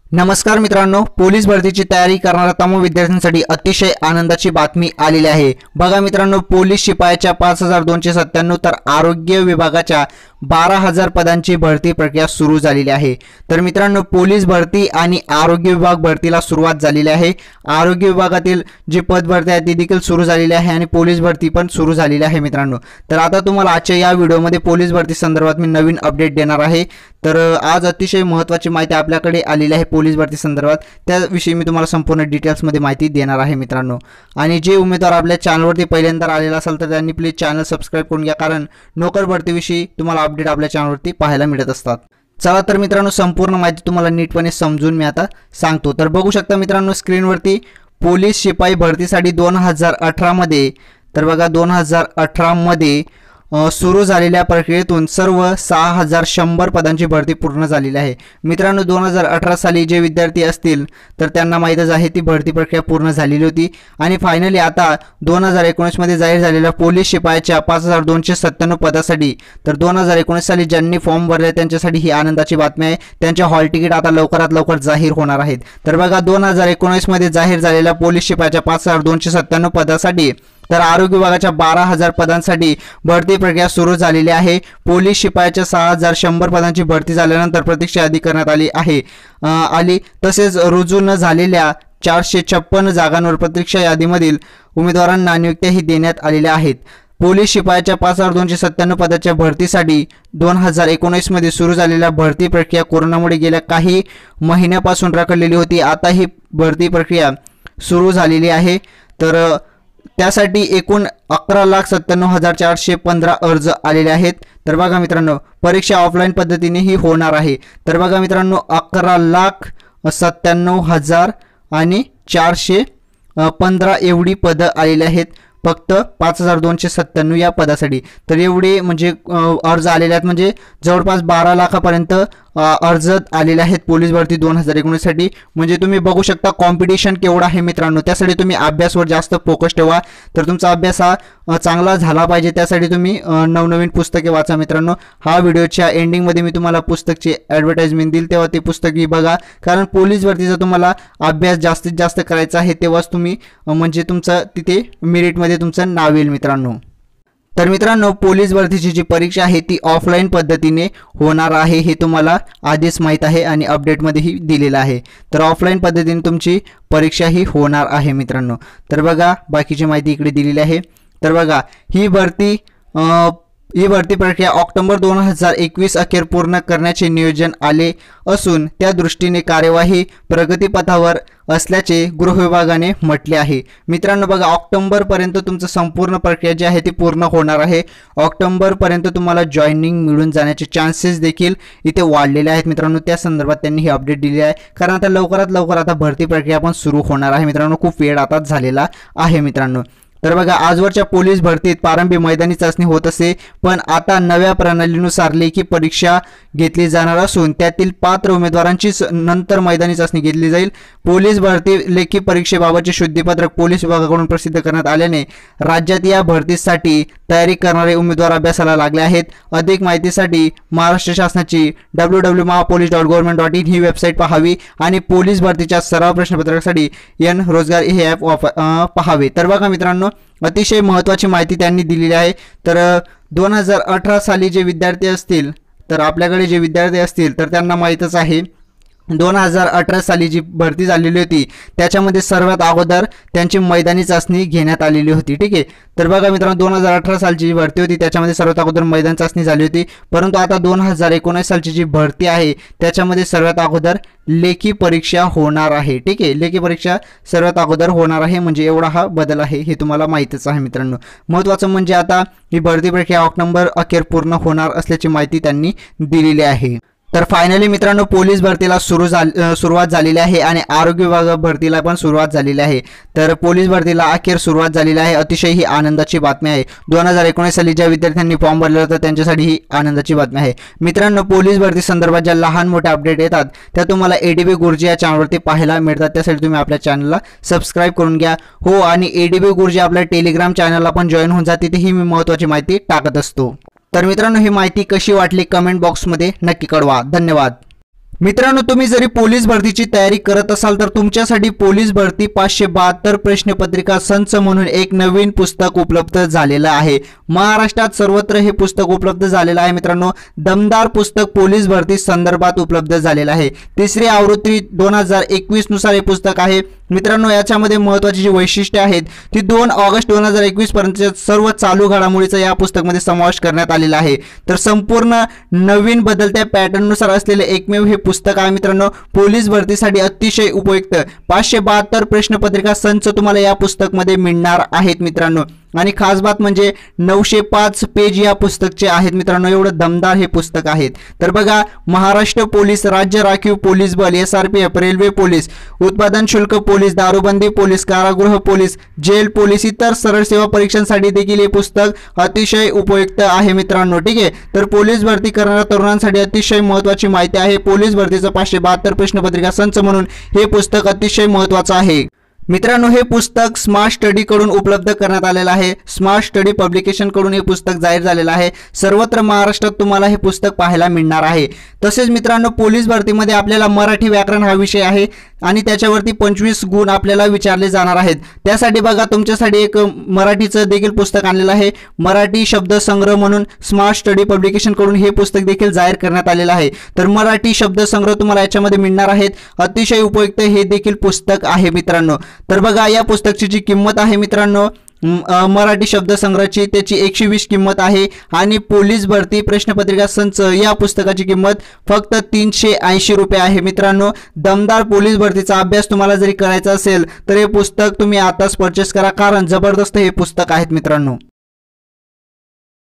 नमस्कार मित्रांनो, पोलीस भरतीची तयारी करणाऱ्या तमाम विद्यार्थ्यांसाठी अतिशय आनंदाची बातमी आलेली आहे। बघा मित्रांनो, पोलीस शिपायाच्या 5297 तर आरोग्य विभागाच्या 12000 पदांची भरती प्रक्रिया सुरू झालेली आहे। तर मित्रांनो, पोलीस भरती आणि आरोग्य विभाग भरतीला सुरुवात झालेली आहे। आरोग्य विभागातील जी पद भरती आहे ती देखील सुरू झालेली आहे आणि पोलीस भरती पण सुरू झालेली आहे मित्रांनो। तर आता तुम्हाला आजच्या या व्हिडिओमध्ये पोलीस भरती संदर्भात मी नवीन अपडेट देणार आहे। तर आज अतिशय महत्त्वाची माहिती आपल्याकडे आलेली आहे पोलीस भरती संदर्भात, त्याविषयी मी तुम्हाला संपूर्ण डिटेल्समध्ये माहिती देणार आहे मित्रांनो। आणि जे उमेदवार आपल्या चॅनलवरती पहिल्यांदा आलेला असेल तर त्यांनी प्लीज चॅनल सबस्क्राइब करून घ्या, कारण नोकर भरतीविषयी तुम्हाला अपडेट आपल्या चॅनलवरती पाहायला मिळत असतात। चला तर मित्रांनो, संपूर्ण माहिती तुम्हाला नीटपणे समजून मी आता सांगतो। तर बघू शकता मित्रांनो स्क्रीनवरती, पोलीस शिपाई भरतीसाठी 2018 मध्ये, तर बघा 2018 मध्ये सुरू झालेल्या प्रक्रियेतून सर्व 6100 पदांची भरती पूर्ण झालेली आहे मित्रांनो। 2018 साली जे विद्यार्थी असतील तर त्यांना माहीतच आहे ती भरती प्रक्रिया पूर्ण झालेली होती आणि फायनली आता 2019 मध्ये जाहीर झालेल्या पोलीस शिपायाच्या 5297 पदासाठी, तर 2019 साली ज्यांनी फॉर्म भरले त्यांच्यासाठी ही आनंदाची बातमी आहे। त्यांचे हॉल तिकीट आता लवकरात लवकर जाहीर होणार आहेत। तर बघा 2019 मध्ये जाहीर झालेल्या पोलीस शिपायाच्या 5297 पदासाठी, तर आरोग्य विभागाच्या 12000 पदांसाठी भरती प्रक्रिया सुरू झालेली आहे। पोलीस शिपायाच्या 6100 पदांची भरती झाल्यानंतर प्रतीक्षा यादी करण्यात आली तसेच रुजू न झालेल्या 456 जागांवर प्रतीक्षा यादीमधील उमेदवारांना नियुक्त्याही देण्यात आलेल्या आहेत। पोलीस शिपायाच्या 5297 पदाच्या भरतीसाठी 2019 मध्ये सुरू झालेल्या भरती प्रक्रिया कोरोनामुळे गेल्या काही महिन्यापासून रखडलेली होती। आता ही भरती प्रक्रिया सुरू झालेली आहे। तर त्यासाठी एकूण 11,97,415 अर्ज आलेले आहेत। तर बघा मित्रांनो, परीक्षा ऑफलाईन पद्धतीनेही होणार आहे। तर बघा मित्रांनो, 11,97,415 एवढी पदं आलेली आहेत फक्त 5297 या पदासाठी। तर एवढे म्हणजे अर्ज आलेले आहेत, म्हणजे जवळपास 12 लाखापर्यंत अर्ज आलेले आहेत पोलीस भरती 2019 साठी। म्हणजे तुम्ही बघू शकता कॉम्पिटिशन केवढा आहे मित्रांनो। त्यासाठी तुम्ही अभ्यासावर जास्त फोकस ठेवा, तर तुमचा अभ्यास हा चांगला झाला पाहिजे। त्यासाठी तुम्ही नवनवीन पुस्तके वाचा मित्रांनो। हा व्हिडिओच्या एंडिंगमध्ये मी तुम्हाला पुस्तकची ॲडव्हर्टाइजमेंट देईल, तेव्हा ते पुस्तकही बघा, कारण पोलीस भरतीचा तुम्हाला अभ्यास जास्तीत जास्त करायचा आहे, तेव्हाच तुम्ही म्हणजे तुमचं तिथे मेरिटमध्ये तुमचं नाव येईल मित्रांनो। तर मित्रांनो, पोलीस भरतीची जी परीक्षा आहे ती ऑफलाईन पद्धतीने होणार आहे, हे तुम्हाला आधीच माहीत आहे आणि अपडेटमध्येही दिलेलं आहे। तर ऑफलाईन पद्धतीने तुमची परीक्षा ही होणार आहे मित्रांनो। तर बघा बाकीची माहिती इकडे दिलेली आहे। तर बघा ही भरती प्रक्रिया ऑक्टोबर 2021 अखेर पूर्ण करण्याचे नियोजन आले असून त्या दृष्टीने कार्यवाही प्रगतीपथावर असल्याचे गृह विभागाने म्हटले आहे मित्रांनो। बघा ऑक्टोबर पर्यंत तुमचं संपूर्ण प्रक्रिया जी आहे ती पूर्ण होणार आहे। ऑक्टोबर पर्यंत तुम्हाला जॉईनिंग मिळून जाण्याचे चान्सेस देखील इथे वाढलेले आहेत मित्रांनो। त्या संदर्भात त्यांनी ही अपडेट दिली आहे, कारण आता लवकरात लवकर आता भरती प्रक्रिया पण सुरू होणार आहे मित्रांनो। खूप वेळ आता झालेला आहे मित्रांनो। तर बघा आजवरच्या पोलीस भरतीत प्रारंभी मैदानी चाचणी होत असे, पण आता नव्या प्रणालीनुसार लेखी परीक्षा घेतली जाणार असून त्यातील पात्र उमेदवारांचीच नंतर मैदानी चाचणी घेतली जाईल। पोलीस भरती लेखी परीक्षेबाबतचे शुद्धीपत्रक पोलीस विभागाकडून प्रसिद्ध करण्यात आल्याने राज्यात या भरतीसाठी तयारी करणारे उमेदवार अभ्यासाला लागले आहेत। अधिक माहितीसाठी महाराष्ट्र शासनाची www.mahapolice.government.in ही वेबसाईट पाहावी आणि पोलीस भरतीच्या सराव प्रश्नपत्रकासाठी रोजगार हे ॲप पाहावे। तर बघा मित्रांनो, अतिशय महत्त्वाची माहिती त्यांनी दिलेली आहे। तर 2018 साली जे विद्यार्थी असतील, तर आपल्याकडे जे विद्यार्थी असतील तर त्यांना माहीतच आहे 2018 साली जी भरती झालेली होती त्याच्यामध्ये सर्वात अगोदर त्यांची मैदानी चाचणी घेण्यात आलेली होती, ठीक आहे। तर बघा मित्रांनो, 2018 सालची जी भरती होती त्याच्यामध्ये सर्वात अगोदर मैदानी चाचणी झाली होती, परंतु आता 2019 सालची जी भरती आहे त्याच्यामध्ये सर्वात अगोदर लेखी परीक्षा होणार आहे, ठीक आहे। लेखी परीक्षा सर्वात अगोदर होणार आहे, म्हणजे एवढा हा बदल आहे हे तुम्हाला माहीतच आहे मित्रांनो। महत्त्वाचं म्हणजे आता ही भरती प्रक्रिया ऑक्टोबर अखेर पूर्ण होणार असल्याची माहिती त्यांनी दिलेली आहे। तर फायनली मित्रांनो, पोलीस भरतीला सुरुवात झालेली आहे आणि आरोग्य विभाग भरतीला पण सुरुवात झालेली आहे। तर पोलीस भरतीला अखेर सुरुवात झालेली आहे, अतिशय ही आनंदाची बातमी आहे। 2019 साली ज्या विद्यार्थ्यांनी फॉर्म भरला होता त्यांच्यासाठी ही आनंदाची बातमी आहे मित्रांनो। पोलीस भरती संदर्भात ज्या लहान मोठ्या अपडेट येतात त्या तुम्हाला ADB गुरुजी या चॅनलवरती पाहायला मिळतात, त्यासाठी तुम्ही आपल्या चॅनलला सबस्क्राइब करून घ्या हो। आणि ADB गुरुजी आपल्या टेलिग्राम चॅनलला पण जॉईन होऊन जा, तिथेही मी महत्त्वाची माहिती टाकत असतो। तर मित्रांनो, ही माहिती कशी वाटली कमेंट बॉक्समध्ये नक्की कळवा। धन्यवाद। मित्रांनो, तुम्ही जरी पोलीस भरतीची तयारी करत असाल तर तुमच्यासाठी पोलीस भरती 572 प्रश्नपत्रिका संच म्हणून एक नवीन पुस्तक उपलब्ध झालेलं आहे। महाराष्ट्रात सर्वत्र हे पुस्तक उपलब्ध झालेलं आहे मित्रांनो। दमदार पुस्तक पोलीस भरती संदर्भात उपलब्ध झालेलं आहे। तिसरी आवृत्ती 2021 नुसार हे पुस्तक आहे मित्रांनो। याच्यामध्ये महत्त्वाची जी वैशिष्ट्ये आहेत ती 2 ऑगस्ट 2021 पर्यंत सर्व चालू घडामोडीचा या पुस्तकामध्ये समावेश करण्यात आलेला आहे। तर संपूर्ण नवीन बदलत्या पॅटर्ननुसार असलेले एकमेव हे पुस्तक आहे मित्रांनो। पोलीस भरतीसाठी अतिशय उपयुक्त 572 प्रश्नपत्रिका संच तुम्हाला या पुस्तकामध्ये मिळणार आहेत मित्रांनो। आणि खास बात म्हणजे 905 पेज या पुस्तकचे आहेत मित्रांनो। एवढं दमदार हे पुस्तक आहेत। तर बघा, महाराष्ट्र पोलीस, राज्य राखीव पोलीस बल, SRPF, रेल्वे पोलीस, उत्पादन शुल्क पोलीस, दारूबंदी पोलीस, कारागृह पोलीस, जेल पोलीस, इतर सरळ सेवा परीक्षांसाठी देखील हे पुस्तक अतिशय उपयुक्त आहे मित्रांनो। ठीक आहे, तर पोलीस भरती करणाऱ्या तरुणांसाठी अतिशय महत्त्वाची माहिती आहे। पोलीस भरतीचं 572 प्रश्नपत्रिका संच म्हणून हे पुस्तक अतिशय महत्त्वाचं आहे मित्रांनो। हे पुस्तक स्मार्ट स्टडी कडून उपलब्ध करण्यात आलेलं आहे। स्मार्ट स्टडी पब्लिकेशन कडून हे पुस्तक जाहीर झालेलं आहे। सर्वत्र महाराष्ट्रात तुम्हाला हे पुस्तक पाहायला मिळणार आहे। तसेच मित्रांनो, पोलीस भरतीमध्ये आपल्याला मराठी व्याकरण हा विषय आहे आणि त्याच्यावरती 25 गुण आपल्याला विचारले जाणार आहेत। त्यासाठी बघा, तुमच्यासाठी एक मराठीचं देखील पुस्तक आणलेलं आहे। मराठी शब्दसंग्रह म्हणून स्मार्ट स्टडी पब्लिकेशन कडून हे पुस्तक देखील जाहीर करण्यात आलेलं आहे। तर मराठी शब्दसंग्रह तुम्हाला याच्यामध्ये मिळणार आहेत। अतिशय उपयुक्त हे देखील पुस्तक आहे मित्रांनो। तर बघा, या पुस्तकाची जी किंमत आहे मित्रांनो, मराठी शब्दसंग्रहाची त्याची 120 किंमत आहे आणि पोलीस भरती प्रश्नपत्रिका संच या पुस्तकाची किंमत फक्त 380 रुपये आहे मित्रांनो। दमदार पोलीस भरतीचा अभ्यास तुम्हाला जरी करायचा असेल तर हे पुस्तक तुम्ही आताच परचेस करा, कारण जबरदस्त हे पुस्तक आहेत मित्रांनो।